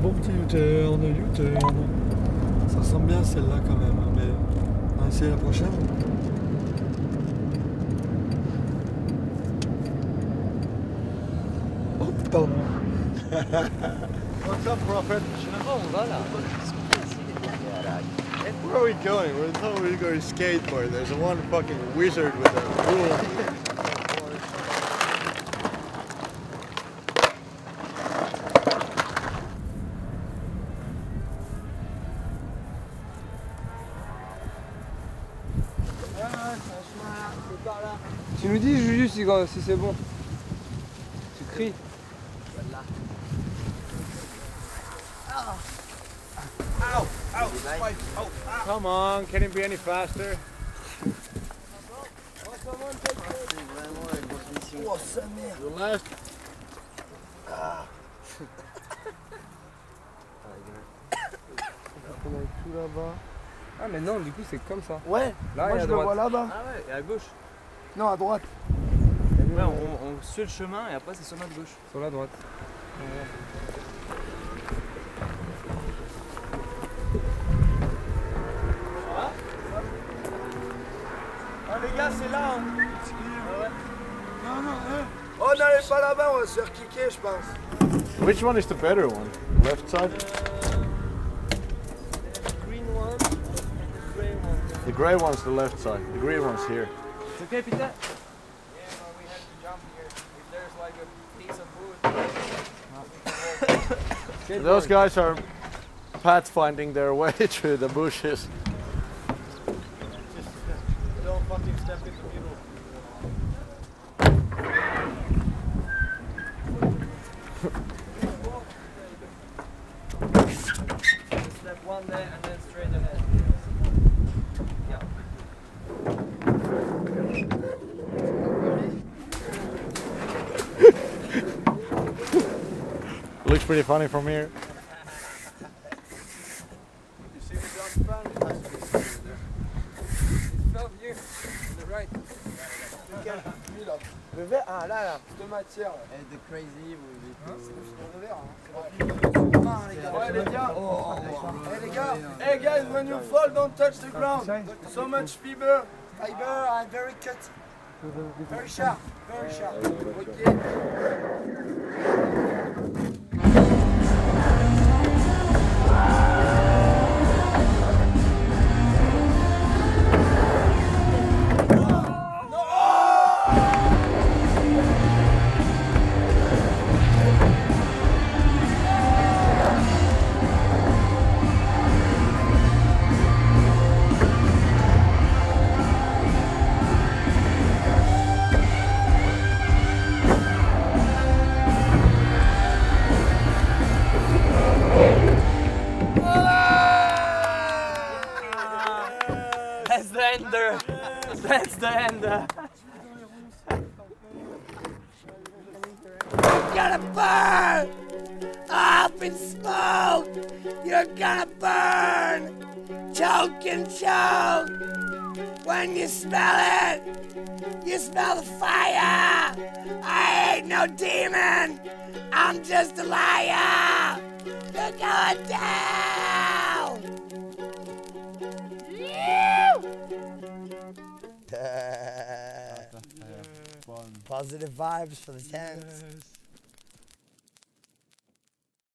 bon petit U-turn, U-turn. Ça ressemble bien à celle-là quand même, mais on va essayer la prochaine. Oh, pardon. What's up, Prophet? Je sais même pas où on va là. Where are we going? We're told we're going to skateboard. There's one fucking wizard with a rule. Tu nous dis Juju si c'est bon. Tu cries. Come on, can it be any faster? Oh, sa mère. The last. Tout là-bas. Ah mais non, du coup c'est comme ça. Ouais, Là, moi et à je le droite. vois là-bas. Ah ouais, et à gauche. Non, à droite. Ouais, on suit le chemin et après c'est sur notre gauche. Sur la droite. Ah les gars, c'est là. Non, non, hein. Oh, n'allez pas là-bas, on va se faire kicker, je pense. Which one is the better one? Left side? Green one, gray one. The grey one's the left side. The green one's here. It's okay, Peter? Yeah, but we have to jump here. If there's like a piece of wood. Those guys are pathfinding their way through the bushes. Don't fucking step in the middle. Step one there and then straight ahead. Looks pretty funny from here. Le verre, ah là, là, cette matière. And the crazy C'est le verre, hein. Ouais, les gars. Hey, les gars. Hey, guys, when you fall, don't touch the ground. So much fiber. Fiber are very cut. Very sharp. Very sharp. Okay. That's the ender. That's the ender. You're gonna burn! Up in smoke! You're gonna burn! Choke and choke! When you smell it, you smell the fire! I ain't no demon! I'm just a liar! You're going down! Positive vibes for the tent.